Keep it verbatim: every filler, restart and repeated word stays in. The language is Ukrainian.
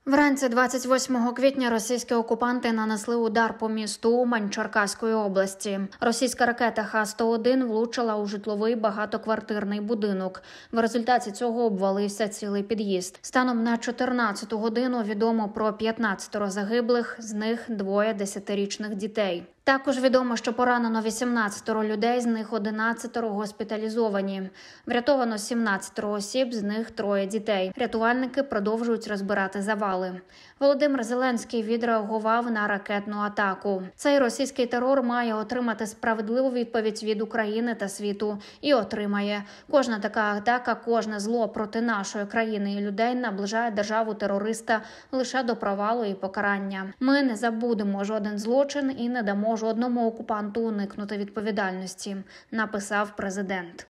Вранці двадцять восьмого квітня російські окупанти нанесли удар по місту Умань Черкаської області. Російська ракета Х сто один влучила у житловий багатоквартирний будинок. В результаті цього обвалився цілий під'їзд. Станом на чотирнадцяту годину відомо про п'ятнадцять загиблих, з них двоє десятирічних дітей. Також відомо, що поранено вісімнадцять людей, з них одинадцять госпіталізовані. Врятовано сімнадцять осіб, з них троє дітей. Рятувальники продовжують розбирати завали. Володимир Зеленський відреагував на ракетну атаку. Цей російський терор має отримати справедливу відповідь від України та світу. І отримає. Кожна така атака, кожне зло проти нашої країни і людей наближає державу-терориста лише до провалу і покарання. Ми не забудемо жоден злочин і не дамо жодному окупанту уникнути відповідальності, написав президент.